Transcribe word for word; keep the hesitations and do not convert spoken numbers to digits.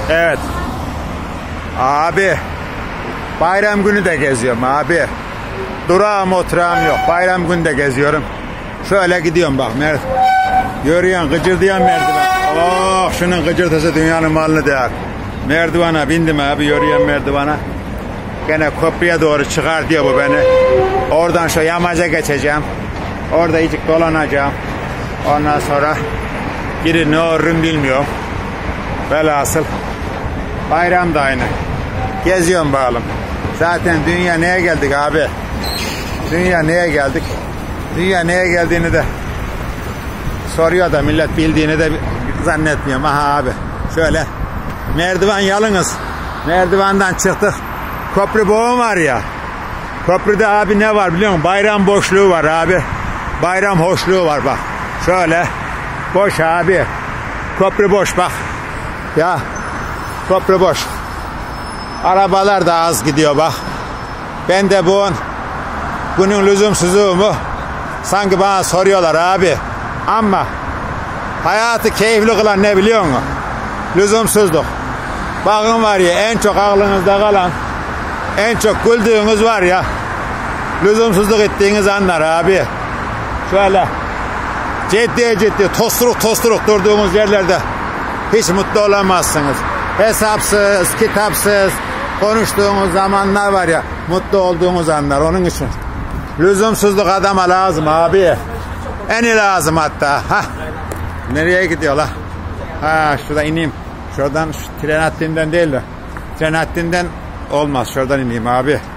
Evet. Abi. Bayram günü de geziyorum abi. Durağım oturağım yok. Bayram günü de geziyorum. Şöyle gidiyorum bak. Mer Görüyorsun gıcırdayan merdiven. Oh, şunun gıcırtısı dünyanın malını değer. Merdivana bindim abi. Yürüyen merdivana. Gene köprüye doğru çıkar diyor bu beni. Oradan şu yamaca geçeceğim. Orada iyice dolanacağım. Ondan sonra biri ne olurum bilmiyorum. Velhasıl bayram da aynı. Geziyorum bakalım. Zaten dünya neye geldik abi? Dünya neye geldik? Dünya neye geldiğini de soruyor da millet bildiğini de zannetmiyorum. Aha abi. Şöyle merdiven yalınız. Merdivenden çıktık. Köprü boğum var ya. Köprüde abi ne var biliyor musun? Bayram boşluğu var abi. Bayram hoşluğu var bak. Şöyle boş abi. Köprü boş bak. Ya köprü boş. Arabalar da az gidiyor bak. Ben de bu bunun lüzumsuzluğu sanki bana soruyorlar abi. Ama hayatı keyifli kılan ne biliyor musun? Lüzumsuzluk. Bakın var ya, en çok aklınızda kalan, en çok güldüğünüz var ya, lüzumsuzluk ettiğiniz anlar abi. Şöyle ciddi ciddi tosturuk tosturuk durduğumuz yerlerde hiç mutlu olamazsınız. Hesapsız, kitapsız konuştuğunuz zamanlar var ya, mutlu olduğunuz anlar. Onun için lüzumsuzluk adama lazım abi. Eni lazım hatta. Hah. Nereye gidiyorlar? Ha, şurada ineyim. Şuradan şu tren hattından değil de tren hattından olmaz. Şuradan ineyim abi.